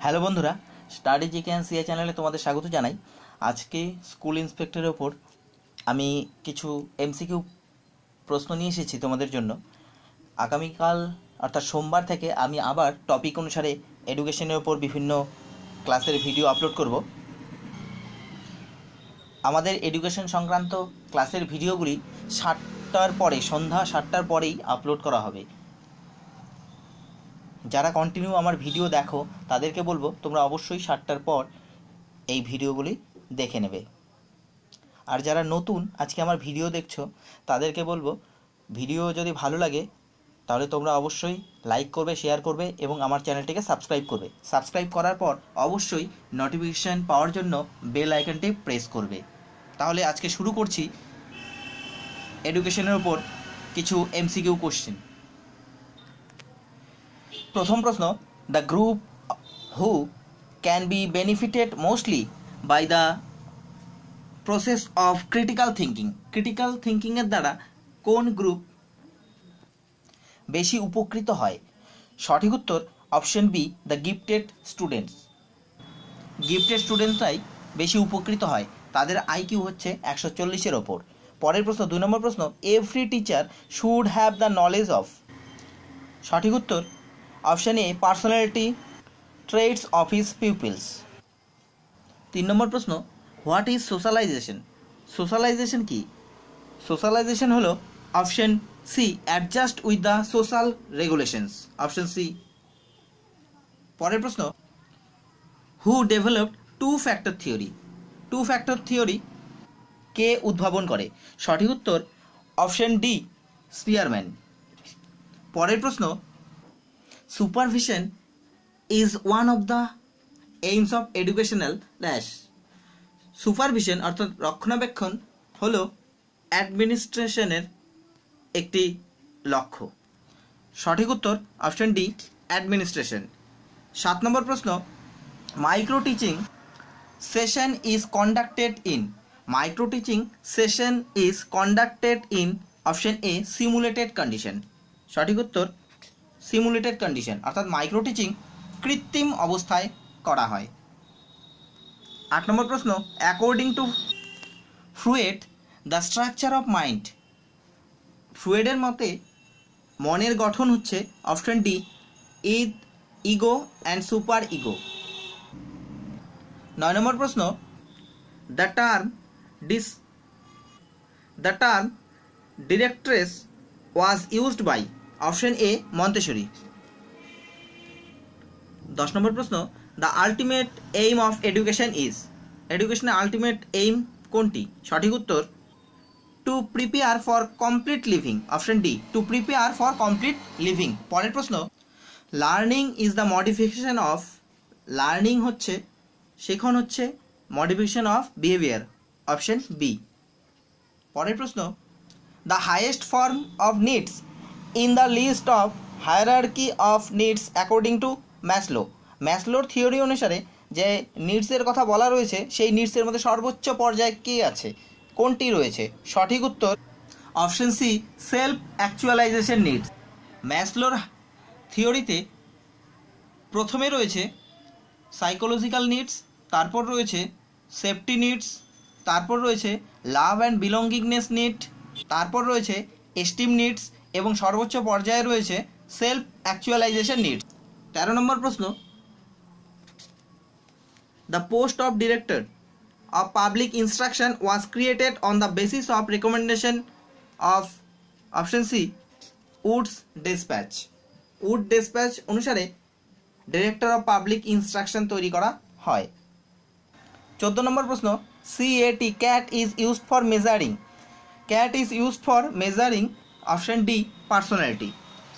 Hello বন্ধুরা, study GK and CA চ্যানেলে তোমাদের স্বাগত জানাই। আজকে স্কুল ইন্সপেক্টরের ওপর আমি কিছু এমসিকিউ প্রশ্ন নিয়ে এসেছি তোমাদের জন্য। আগামীকাল অর্থাৎ সোমবার থেকে আমি আবার টপিক অনুসারে এডুকেশনের ওপর বিভিন্ন ক্লাসের ভিডিও আপলোড করব। আমাদের এডুকেশন সংক্রান্ত ক্লাসের ভিডিওগুলি 7টার পরে, সন্ধ্যা 7টার পরেই আপলোড করা হবে। যারা কন্টিনিউ আমার ভিডিও দেখো তাদেরকে বলবো তোমরা অবশ্যই 7টার পর এই ভিডিওগুলি দেখে নেবে। আর যারা নতুন আজকে আমার ভিডিও দেখছো তাদেরকে বলবো ভিডিও যদি ভালো লাগে তাহলে তোমরা অবশ্যই লাইক করবে, শেয়ার করবে এবং আমার চ্যানেলটিকে সাবস্ক্রাইব করবে। সাবস্ক্রাইব করার পর অবশ্যই নোটিফিকেশান পাওয়ার জন্য বেল আইকনটি প্রেস করবে। তাহলে আজকে শুরু করছি এডুকেশনের ওপর কিছু এমসিকিউ কোশ্চেন। প্রথম প্রশ্ন, the group who can be benefited mostly by the process of critical thinking. Critical থিঙ্কিংয়ের দ্বারা কোন গ্রুপ বেশি উপকৃত হয়? সঠিক উত্তর option B, the gifted students. Gifted স্টুডেন্টসরাই বেশি উপকৃত হয়, তাদের আইকিউ হচ্ছে 140-এর ওপর। পরের প্রশ্ন, 2 নম্বর প্রশ্ন, every teacher should have the knowledge of. সঠিক উত্তর option A, personality traits of his peoples. 3 নম্বর প্রশ্ন, হোয়াট ইজ সোশ্যালাইজেশন? সোশ্যালাইজেশন কি? সোশ্যালাইজেশন হলো option C, adjust with the social regulations. Option C. পরের প্রশ্ন, who developed two factor theory? Two factor theory কে উদ্ভাবন করে? সঠিক উত্তর অপশন ডি, স্পিয়ারম্যান। পরের প্রশ্ন, supervision is one of the aims of educational dash. Supervision অর্থাৎ রক্ষণাবেক্ষণ হলো অ্যাডমিনিস্ট্রেশনের একটি লক্ষ্য। সঠিক উত্তর অপশন ডি, অ্যাডমিনিস্ট্রেশন। 7 নম্বর প্রশ্ন, micro teaching session is conducted in. Micro teaching session is conducted in option A, simulated condition. সঠিক উত্তর সিমুলেটেড কন্ডিশন অর্থাৎ মাইক্রো টিচিং কৃত্রিম অবস্থায় করা হয়। 8 নম্বর প্রশ্ন, according to Freud the structure of mind. ফ্রুয়েডের মতে মনের গঠন হচ্ছে option D, ego and super ego. 9 নম্বর প্রশ্ন, the term directress was used by. Option A, Montessori. 10 নম্বর প্রশ্ন, the ultimate aim of education is. এডুকেশনের আলটিমেট এইম কোনটি? সঠিক উত্তর to prepare for complete living. Option D, to prepare for complete living. পরের প্রশ্ন, learning is the modification of. Learning হচ্ছে শেখন, হচ্ছে modification of behaviour. Option B. পরের প্রশ্ন, the highest form of needs in the list of hierarchy of needs according to Maslow. ম্যাসলোর theory অনুসারে যে নিডসের কথা বলা রয়েছে সেই নিডসের মধ্যে সর্বোচ্চ পর্যায়ে কে আছে, কোনটি রয়েছে? সঠিক উত্তর option C, self actualization needs. ম্যাসলোর থিওরিতে প্রথমে রয়েছে সাইকোলজিক্যাল নিডস, তারপর রয়েছে সেফটি নিডস, তারপর রয়েছে লাভ অ্যান্ড বিলঙ্গিংনেস নিড, তারপর রয়েছে এস্টিম নিডস এবং সর্বোচ্চ পর্যায়ে রয়েছে সেলফ অ্যাকচুয়ালাইজেশন নিডস। 13 নম্বর প্রশ্ন, the post of director of public instruction was created on the basis of recommendation of option C, Wood's dispatch. Wood dispatch অনুসারে ডিরেক্টর অফ পাবলিক ইনস্ট্রাকশন তৈরি করা হয়। 14 নম্বর প্রশ্ন, CAT, cat is used for measuring. Cat is used for measuring option D, personality.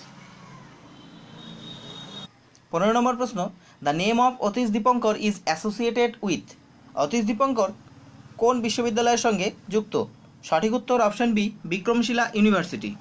15 নম্বর প্রশ্ন, the name of Atish Dipankar is associated with. Atish Dipankar কোন বিশ্ববিদ্যালয়ের সঙ্গে যুক্ত? সঠিক উত্তর অপশন বি, Vikramshila university.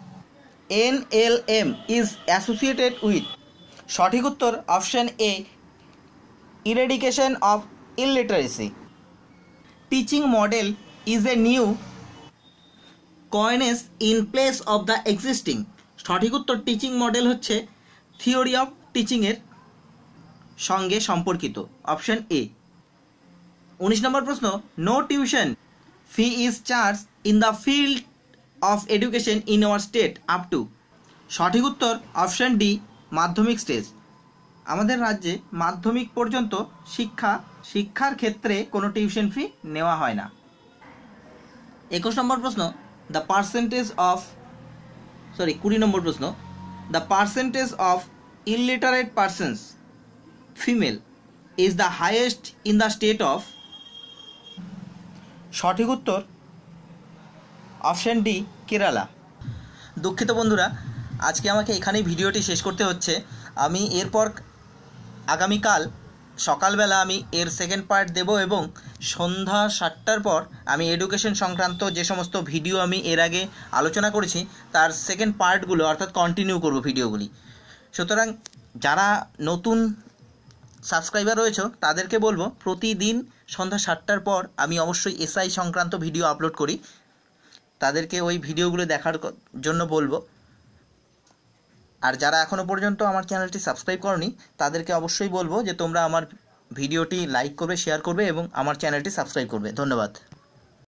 NLM is associated with. সঠিক উত্তর option A, eradication of illiteracy. Teaching model is a new coinage in place of the existing. সঠিক উত্তর টিচিং মডেল হচ্ছে থিওরি অফ টিচিংয়ের সঙ্গে সম্পর্কিত? Option A. 19 নম্বর প্রশ্ন, no tuition fee is charge in the field of education in our state up to? সঠিক উত্তর অপশন ডি, মাধ্যমিক স্টেজ। আমাদের রাজ্যে মাধ্যমিক পর্যন্ত শিক্ষার ক্ষেত্রে কোনো টিউশন ফি নেওয়া হয় না। 21 নম্বর প্রশ্ন, দ্য পার্সেন্টেজ অফ 20 নম্বর প্রশ্ন, the percentage of illiterate persons female is the highest in the state of? সঠিক উত্তর অপশন ডি, কেরালা। দুঃখিত বন্ধুরা, আজকে আমাকে এখানেই ভিডিওটি শেষ করতে হচ্ছে। আমি এরপর আগামীকাল সকালবেলা আমি এর সেকেন্ড পার্ট দেব এবং সন্ধ্যা 7টার পর আমি এডুকেশন সংক্রান্ত যে সমস্ত ভিডিও আমি এর আগে আলোচনা করেছি তার সেকেন্ড পার্টগুলো অর্থাৎ কন্টিনিউ করব ভিডিওগুলি। সুতরাং যারা নতুন সাবস্ক্রাইবার রয়েছে তাদেরকে বলবো প্রতিদিন সন্ধ্যা 7টার পর আমি অবশ্যই এসআই সংক্রান্ত ভিডিও আপলোড করি, তাদেরকে ওই ভিডিওগুলো দেখার জন্য বলবো। আর যারা এখনও পর্যন্ত আমার চ্যানেলটি সাবস্ক্রাইব করনি তাদেরকে অবশ্যই বলবো যে তোমরা আমার ভিডিওটি লাইক করবে, শেয়ার করবে এবং আমার চ্যানেলটি সাবস্ক্রাইব করবে। ধন্যবাদ।